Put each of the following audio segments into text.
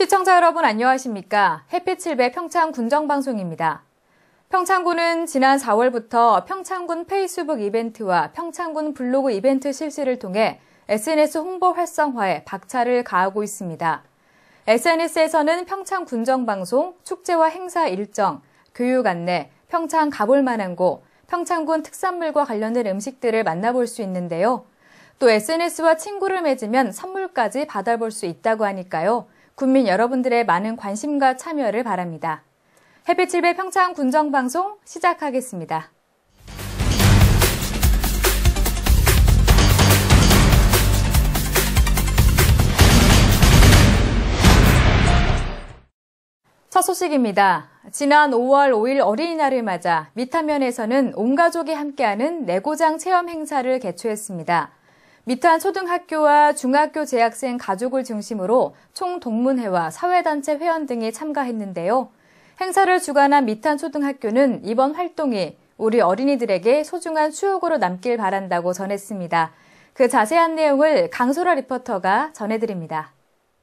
시청자 여러분 안녕하십니까? 햇빛 7배 평창군정방송입니다. 평창군은 지난 4월부터 평창군 페이스북 이벤트와 평창군 블로그 이벤트 실시를 통해 SNS 홍보 활성화에 박차를 가하고 있습니다. SNS에서는 평창군정방송, 축제와 행사 일정, 교육 안내, 평창 가볼 만한 곳, 평창군 특산물과 관련된 음식들을 만나볼 수 있는데요. 또 SNS와 친구를 맺으면 선물까지 받아볼 수 있다고 하니까요. 국민 여러분들의 많은 관심과 참여를 바랍니다. 햇빛 7배 평창군정방송 시작하겠습니다. 첫 소식입니다. 지난 5월 5일 어린이날을 맞아 미탄면에서는 온 가족이 함께하는 내고장 체험 행사를 개최했습니다. 미탄 초등학교와 중학교 재학생 가족을 중심으로 총동문회와 사회단체 회원 등이 참가했는데요. 행사를 주관한 미탄 초등학교는 이번 활동이 우리 어린이들에게 소중한 추억으로 남길 바란다고 전했습니다. 그 자세한 내용을 강소라 리포터가 전해드립니다.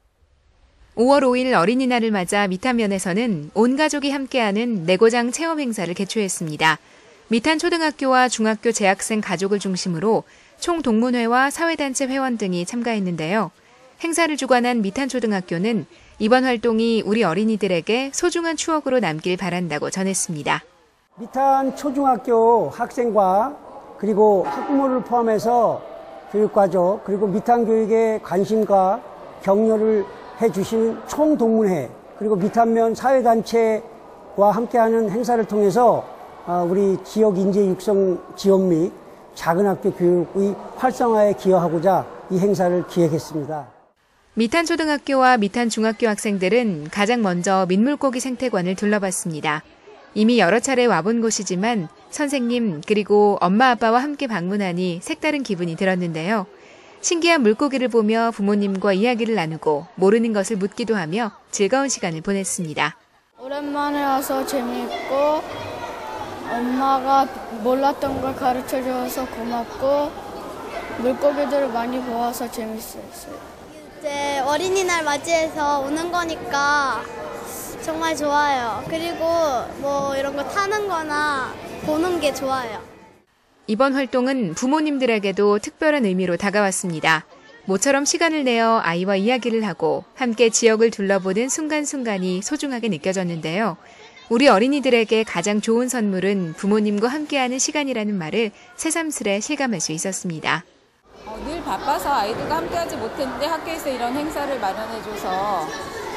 5월 5일 어린이날을 맞아 미탄면에서는 온 가족이 함께하는 내고장 체험 행사를 개최했습니다. 미탄 초등학교와 중학교 재학생 가족을 중심으로 총동문회와 사회단체 회원 등이 참가했는데요. 행사를 주관한 미탄초등학교는 이번 활동이 우리 어린이들에게 소중한 추억으로 남길 바란다고 전했습니다. 미탄 초중학교 학생과 그리고 학부모를 포함해서 교육가족 그리고 미탄 교육에 관심과 격려를 해주시는 총동문회 그리고 미탄면 사회단체와 함께하는 행사를 통해서 우리 지역 인재 육성 지원 및 작은 학교 교육의 활성화에 기여하고자 이 행사를 기획했습니다. 미탄초등학교와 미탄중학교 학생들은 가장 먼저 민물고기 생태관을 둘러봤습니다. 이미 여러 차례 와본 곳이지만 선생님 그리고 엄마 아빠와 함께 방문하니 색다른 기분이 들었는데요. 신기한 물고기를 보며 부모님과 이야기를 나누고 모르는 것을 묻기도 하며 즐거운 시간을 보냈습니다. 오랜만에 와서 재미있고 엄마가 몰랐던 걸 가르쳐줘서 고맙고 물고기들을 많이 보아서 재밌었어요. 이제 어린이날 맞이해서 오는 거니까 정말 좋아요. 그리고 뭐 이런 거 타는 거나 보는 게 좋아요. 이번 활동은 부모님들에게도 특별한 의미로 다가왔습니다. 모처럼 시간을 내어 아이와 이야기를 하고 함께 지역을 둘러보는 순간순간이 소중하게 느껴졌는데요. 우리 어린이들에게 가장 좋은 선물은 부모님과 함께하는 시간이라는 말을 새삼스레 실감할 수 있었습니다. 늘 바빠서 아이들과 함께하지 못했는데 학교에서 이런 행사를 마련해줘서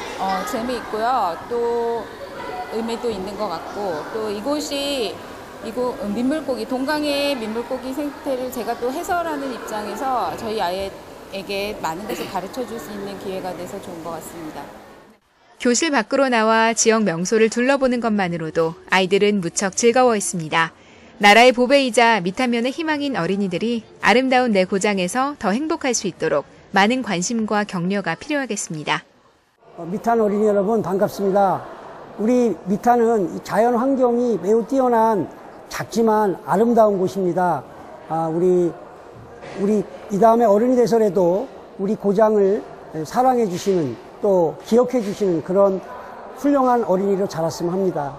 재미있고요. 또 의미도 있는 것 같고 또 이곳이 민물고기, 동강의 민물고기 생태를 제가 또 해설하는 입장에서 저희 아이에게 많은 것을 가르쳐줄 수 있는 기회가 돼서 좋은 것 같습니다. 교실 밖으로 나와 지역 명소를 둘러보는 것만으로도 아이들은 무척 즐거워했습니다. 나라의 보배이자 미탄면의 희망인 어린이들이 아름다운 내 고장에서 더 행복할 수 있도록 많은 관심과 격려가 필요하겠습니다. 미탄 어린이 여러분 반갑습니다. 우리 미탄은 자연 환경이 매우 뛰어난 작지만 아름다운 곳입니다. 우리 이 다음에 어른이 돼서라도 우리 고장을 사랑해 주시는 또 기억해 주시는 그런 훌륭한 어린이로 자랐으면 합니다.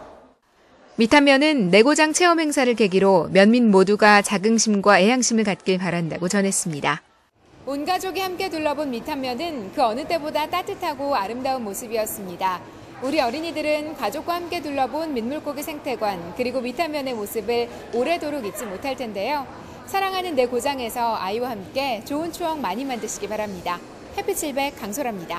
미탄면은 내고장 체험 행사를 계기로 면민 모두가 자긍심과 애향심을 갖길 바란다고 전했습니다. 온 가족이 함께 둘러본 미탄면은 그 어느 때보다 따뜻하고 아름다운 모습이었습니다. 우리 어린이들은 가족과 함께 둘러본 민물고기 생태관 그리고 미탄면의 모습을 오래도록 잊지 못할 텐데요. 사랑하는 내 고장에서 아이와 함께 좋은 추억 많이 만드시기 바랍니다. 햇빛 700 강소라입니다.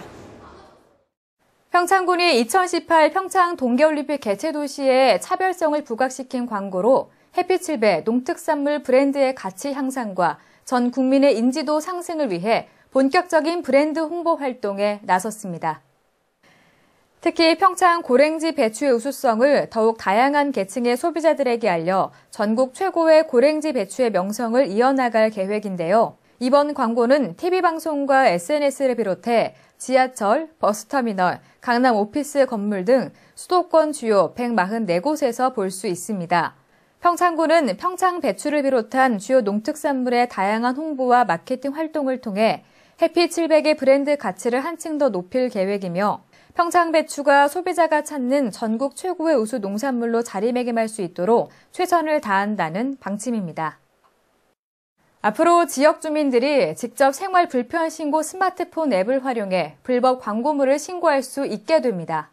평창군이 2018 평창 동계올림픽 개최 도시에 차별성을 부각시킨 광고로 햇빛 7배 농특산물 브랜드의 가치 향상과 전 국민의 인지도 상승을 위해 본격적인 브랜드 홍보 활동에 나섰습니다. 특히 평창 고랭지 배추의 우수성을 더욱 다양한 계층의 소비자들에게 알려 전국 최고의 고랭지 배추의 명성을 이어나갈 계획인데요. 이번 광고는 TV방송과 SNS를 비롯해 지하철, 버스터미널, 강남 오피스 건물 등 수도권 주요 144곳에서 볼 수 있습니다. 평창군은 평창 배추를 비롯한 주요 농특산물의 다양한 홍보와 마케팅 활동을 통해 햇빛 700의 브랜드 가치를 한층 더 높일 계획이며 평창 배추가 소비자가 찾는 전국 최고의 우수 농산물로 자리매김할 수 있도록 최선을 다한다는 방침입니다. 앞으로 지역 주민들이 직접 생활 불편 신고 스마트폰 앱을 활용해 불법 광고물을 신고할 수 있게 됩니다.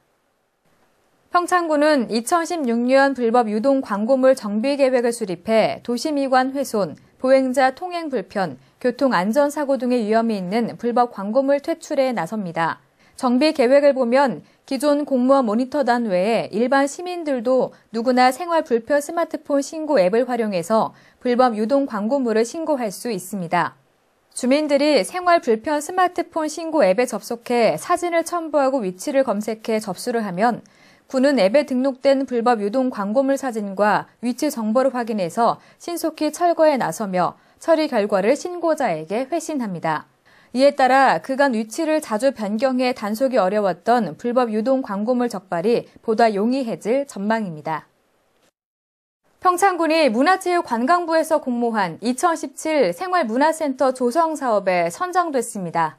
평창군은 2016년 불법 유동 광고물 정비 계획을 수립해 도시미관 훼손, 보행자 통행 불편, 교통안전사고 등의 위험이 있는 불법 광고물 퇴출에 나섭니다. 정비 계획을 보면 기존 공무원 모니터단 외에 일반 시민들도 누구나 생활 불편 스마트폰 신고 앱을 활용해서 불법 유동 광고물을 신고할 수 있습니다. 주민들이 생활 불편 스마트폰 신고 앱에 접속해 사진을 첨부하고 위치를 검색해 접수를 하면 군은 앱에 등록된 불법 유동 광고물 사진과 위치 정보를 확인해서 신속히 철거에 나서며 처리 결과를 신고자에게 회신합니다. 이에 따라 그간 위치를 자주 변경해 단속이 어려웠던 불법 유동 광고물 적발이 보다 용이해질 전망입니다. 평창군이 문화체육관광부에서 공모한 2017 생활문화센터 조성 사업에 선정됐습니다.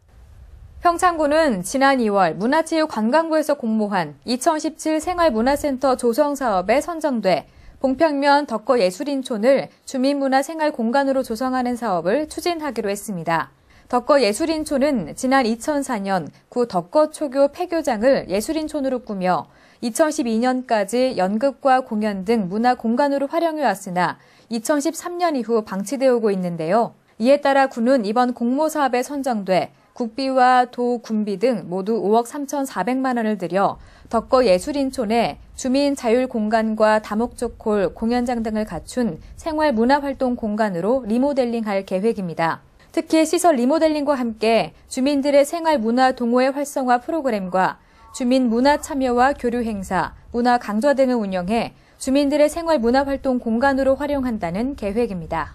평창군은 지난 2월 문화체육관광부에서 공모한 2017 생활문화센터 조성 사업에 선정돼 봉평면 덕거예술인촌을 주민문화생활공간으로 조성하는 사업을 추진하기로 했습니다. 덕거예술인촌은 지난 2004년 구 덕거초교 폐교장을 예술인촌으로 꾸며 2012년까지 연극과 공연 등 문화공간으로 활용해왔으나 2013년 이후 방치되어 오고 있는데요. 이에 따라 군은 이번 공모사업에 선정돼 국비와 도, 군비 등 모두 5억 3,400만 원을 들여 덕거예술인촌에 주민 자율공간과 다목적 홀, 공연장 등을 갖춘 생활문화활동 공간으로 리모델링할 계획입니다. 특히 시설 리모델링과 함께 주민들의 생활문화 동호회 활성화 프로그램과 주민 문화 참여와 교류 행사, 문화 강좌 등을 운영해 주민들의 생활문화활동 공간으로 활용한다는 계획입니다.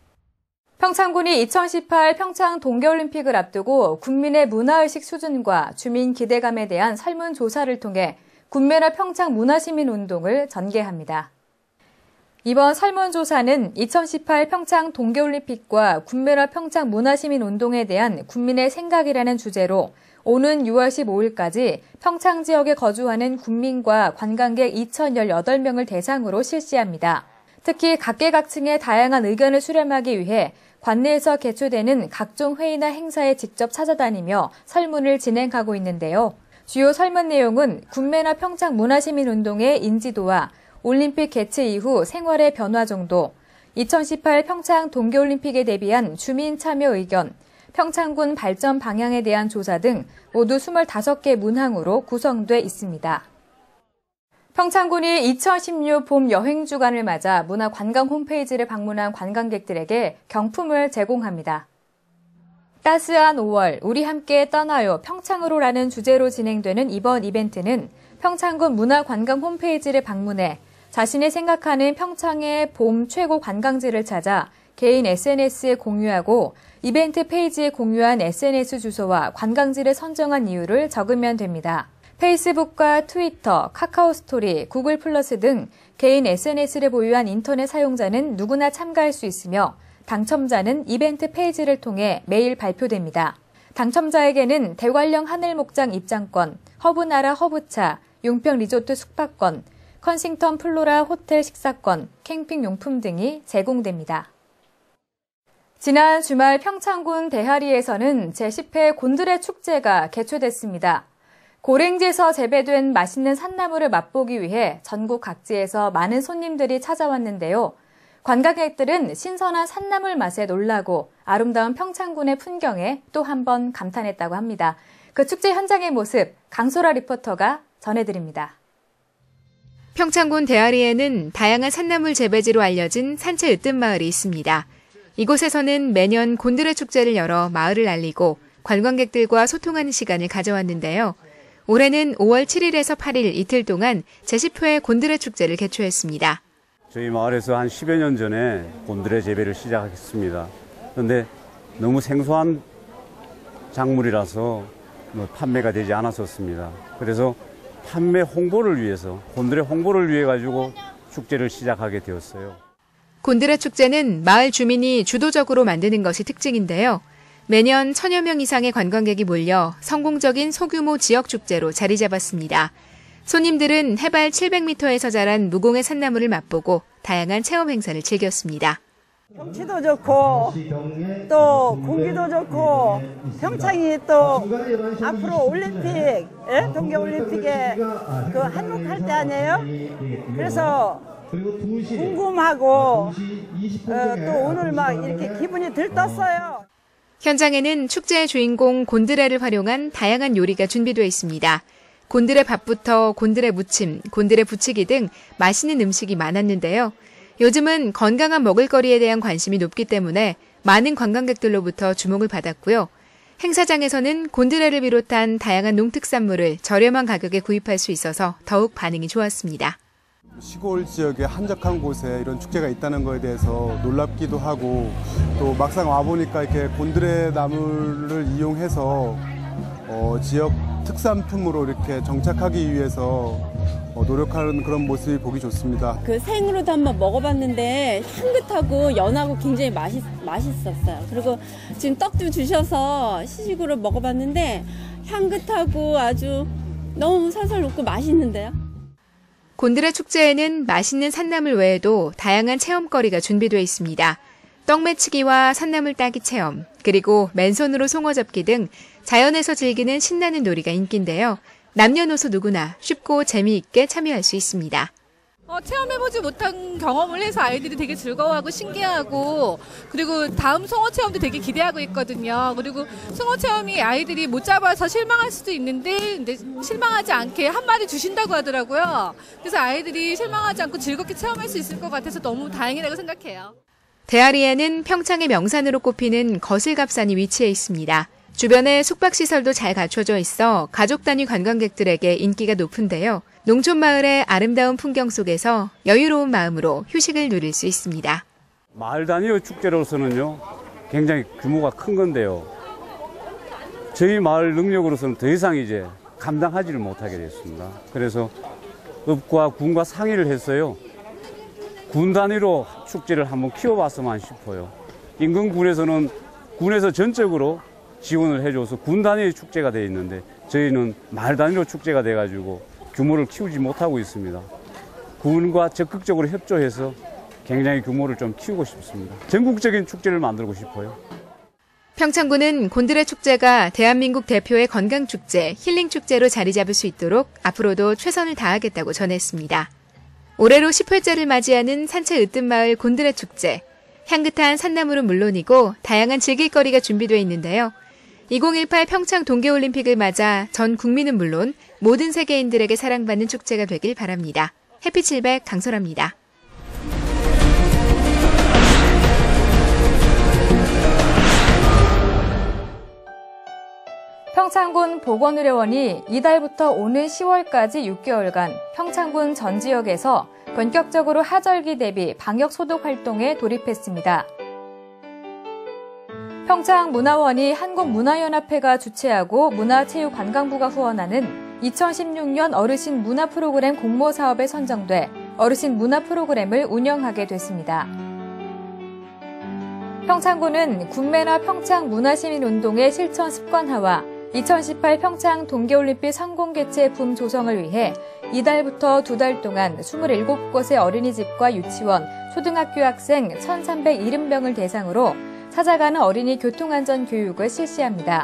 평창군이 2018 평창 동계올림픽을 앞두고 국민의 문화의식 수준과 주민 기대감에 대한 설문조사를 통해 군매나 평창 문화시민운동을 전개합니다. 이번 설문조사는 2018 평창 동계올림픽과 군매나 평창 문화시민운동에 대한 국민의 생각이라는 주제로 오는 6월 15일까지 평창 지역에 거주하는 국민과 관광객 2,018명을 대상으로 실시합니다. 특히 각계각층의 다양한 의견을 수렴하기 위해 관내에서 개최되는 각종 회의나 행사에 직접 찾아다니며 설문을 진행하고 있는데요. 주요 설문 내용은 군매나 평창 문화시민운동의 인지도와 올림픽 개최 이후 생활의 변화 정도, 2018 평창 동계올림픽에 대비한 주민 참여 의견, 평창군 발전 방향에 대한 조사 등 모두 25개 문항으로 구성돼 있습니다. 평창군이 2016 봄 여행주간을 맞아 문화관광 홈페이지를 방문한 관광객들에게 경품을 제공합니다. 따스한 5월, 우리 함께 떠나요 평창으로라는 주제로 진행되는 이번 이벤트는 평창군 문화관광 홈페이지를 방문해 자신이 생각하는 평창의 봄 최고 관광지를 찾아 개인 SNS에 공유하고 이벤트 페이지에 공유한 SNS 주소와 관광지를 선정한 이유를 적으면 됩니다. 페이스북과 트위터, 카카오 스토리, 구글 플러스 등 개인 SNS를 보유한 인터넷 사용자는 누구나 참가할 수 있으며 당첨자는 이벤트 페이지를 통해 매일 발표됩니다. 당첨자에게는 대관령 하늘목장 입장권, 허브나라 허브차, 용평 리조트 숙박권, 컨싱턴 플로라 호텔 식사권, 캠핑용품 등이 제공됩니다. 지난 주말 평창군 대하리에서는 제10회 곤드레 축제가 개최됐습니다. 고랭지에서 재배된 맛있는 산나물을 맛보기 위해 전국 각지에서 많은 손님들이 찾아왔는데요. 관광객들은 신선한 산나물 맛에 놀라고 아름다운 평창군의 풍경에 또 한 번 감탄했다고 합니다. 그 축제 현장의 모습 강소라 리포터가 전해드립니다. 평창군 대하리에는 다양한 산나물 재배지로 알려진 산채 으뜸마을이 있습니다. 이곳에서는 매년 곤드레 축제를 열어 마을을 알리고 관광객들과 소통하는 시간을 가져왔는데요. 올해는 5월 7일에서 8일 이틀 동안 제10회 곤드레 축제를 개최했습니다. 저희 마을에서 한 10여 년 전에 곤드레 재배를 시작했습니다. 그런데 너무 생소한 작물이라서 판매가 되지 않았었습니다. 그래서 판매 홍보를 위해서 곤드레 홍보를 위해 가지고 축제를 시작하게 되었어요. 곤드레 축제는 마을 주민이 주도적으로 만드는 것이 특징인데요. 매년 1000여 명 이상의 관광객이 몰려 성공적인 소규모 지역축제로 자리 잡았습니다. 손님들은 해발 700m에서 자란 무공의 산나물을 맛보고 다양한 체험 행사를 즐겼습니다. 경치도 좋고 또 공기도 좋고 평창이 또 앞으로 올림픽, 동계올림픽에 그 한몫할 때 아니에요? 그래서 궁금하고 또 오늘 막 이렇게 기분이 들떴어요. 현장에는 축제의 주인공 곤드레를 활용한 다양한 요리가 준비되어 있습니다. 곤드레 밥부터 곤드레 무침, 곤드레 부치기 등 맛있는 음식이 많았는데요. 요즘은 건강한 먹을거리에 대한 관심이 높기 때문에 많은 관광객들로부터 주목을 받았고요. 행사장에서는 곤드레를 비롯한 다양한 농특산물을 저렴한 가격에 구입할 수 있어서 더욱 반응이 좋았습니다. 시골 지역의 한적한 곳에 이런 축제가 있다는 것에 대해서 놀랍기도 하고 또 막상 와보니까 이렇게 곤드레 나물을 이용해서 지역 특산품으로 이렇게 정착하기 위해서 노력하는 그런 모습이 보기 좋습니다. 그 생으로도 한번 먹어봤는데 향긋하고 연하고 굉장히 맛있었어요. 그리고 지금 떡도 주셔서 시식으로 먹어봤는데 향긋하고 아주 너무 살살 녹고 맛있는데요. 곤드레 축제에는 맛있는 산나물 외에도 다양한 체험거리가 준비되어 있습니다. 떡매치기와 산나물 따기 체험, 그리고 맨손으로 송어 잡기 등 자연에서 즐기는 신나는 놀이가 인기인데요. 남녀노소 누구나 쉽고 재미있게 참여할 수 있습니다. 체험해보지 못한 경험을 해서 아이들이 되게 즐거워하고 신기하고 그리고 다음 송어 체험도 되게 기대하고 있거든요. 그리고 송어 체험이 아이들이 못 잡아서 실망할 수도 있는데 근데 실망하지 않게 한 마리 주신다고 하더라고요. 그래서 아이들이 실망하지 않고 즐겁게 체험할 수 있을 것 같아서 너무 다행이라고 생각해요. 대아리에는 평창의 명산으로 꼽히는 거실갑산이 위치해 있습니다. 주변에 숙박시설도 잘 갖춰져 있어 가족 단위 관광객들에게 인기가 높은데요. 농촌 마을의 아름다운 풍경 속에서 여유로운 마음으로 휴식을 누릴 수 있습니다. 마을 단위의 축제로서는요, 굉장히 규모가 큰 건데요. 저희 마을 능력으로서는 더 이상 이제 감당하지를 못하게 됐습니다. 그래서 읍과 군과 상의를 했어요. 군 단위로 축제를 한번 키워봤으면 싶어요. 인근 군에서는 군에서 전적으로 지원을 해줘서 군 단위의 축제가 되어 있는데 저희는 마을 단위로 축제가 돼가지고 규모를 키우지 못하고 있습니다. 군과 적극적으로 협조해서 굉장히 규모를 좀 키우고 싶습니다. 전국적인 축제를 만들고 싶어요. 평창군은 곤드레 축제가 대한민국 대표의 건강축제, 힐링축제로 자리 잡을 수 있도록 앞으로도 최선을 다하겠다고 전했습니다. 올해로 10회째를 맞이하는 산채 으뜸마을 곤드레 축제. 향긋한 산나물은 물론이고 다양한 즐길거리가 준비되어 있는데요. 2018 평창 동계올림픽을 맞아 전 국민은 물론 모든 세계인들에게 사랑받는 축제가 되길 바랍니다. 해피700 강설아입니다. 평창군 보건의료원이 이달부터 오는 10월까지 6개월간 평창군 전 지역에서 본격적으로 하절기 대비 방역 소독 활동에 돌입했습니다. 평창문화원이 한국문화연합회가 주최하고 문화체육관광부가 후원하는 2016년 어르신 문화 프로그램 공모 사업에 선정돼 어르신 문화 프로그램을 운영하게 됐습니다. 평창군은 군매나 평창 문화시민운동의 실천 습관화와 2018 평창 동계올림픽 성공 개최 붐 조성을 위해 이달부터 2달 동안 27곳의 어린이집과 유치원, 초등학교 학생 1,370명을 대상으로 찾아가는 어린이 교통안전 교육을 실시합니다.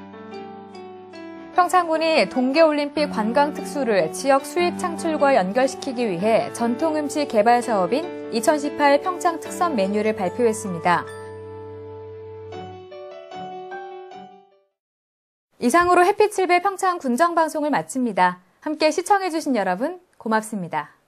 평창군이 동계올림픽 관광 특수를 지역 수입 창출과 연결시키기 위해 전통음식 개발 사업인 2018 평창 특선 메뉴를 발표했습니다. 이상으로 해피700 평창 군정방송을 마칩니다. 함께 시청해주신 여러분 고맙습니다.